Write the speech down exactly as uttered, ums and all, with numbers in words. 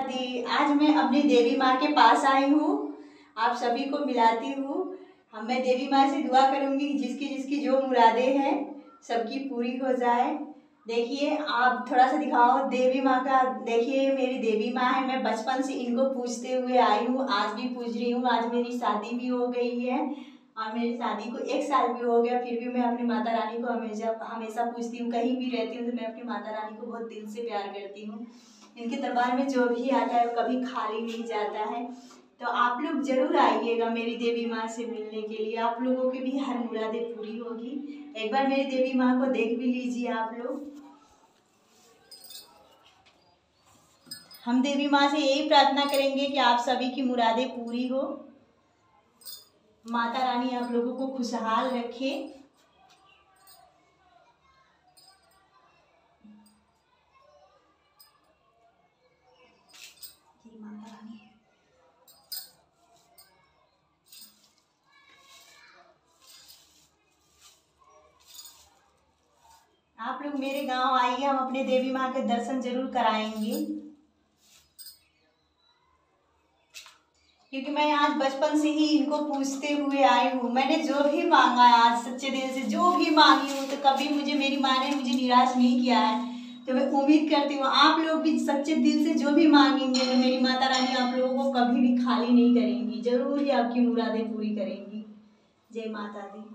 दी। आज मैं अपनी देवी माँ के पास आई हूँ, आप सभी को मिलाती हूँ। हम मैं देवी माँ से दुआ करूँगी जिसकी जिसकी जो मुरादें हैं सबकी पूरी हो जाए। देखिए आप थोड़ा सा दिखाओ देवी माँ का। देखिए मेरी देवी माँ है, मैं बचपन से इनको पूजते हुए आई हूँ, आज भी पूज रही हूँ। आज मेरी शादी भी हो गई है और मेरी शादी को एक साल भी हो गया, फिर भी मैं अपनी माता रानी को हमेशा हमेशा पूजती हूँ। कहीं भी रहती हूँ तो मैं अपनी माता रानी को बहुत दिल से प्यार करती हूँ। इनके दरबार में जो भी आता है वो कभी खाली नहीं जाता है। तो आप लोग जरूर आइएगा मेरी देवी माँ से मिलने के लिए, आप लोगों की भी हर मुरादें पूरी होगी। एक बार मेरी देवी माँ को देख भी लीजिए आप लोग। हम देवी माँ से यही प्रार्थना करेंगे कि आप सभी की मुरादें पूरी हो, माता रानी आप लोगों को खुशहाल रखे। माता रानी आप लोग मेरे गांव आइए, हम अपने देवी माँ के दर्शन जरूर कराएंगे, क्योंकि मैं आज बचपन से ही इनको पूछते हुए आई हूँ। मैंने जो भी मांगा है आज सच्चे दिल से जो भी मांगी हूँ, तो कभी मुझे मेरी माँ ने मुझे निराश नहीं किया है। तो मैं उम्मीद करती हूँ आप लोग भी सच्चे दिल से जो भी मांगेंगे तो मेरी माता रानी आप लोगों को कभी भी खाली नहीं करेंगी, जरूर ही आपकी मुरादें पूरी करेंगी। जय माता दी।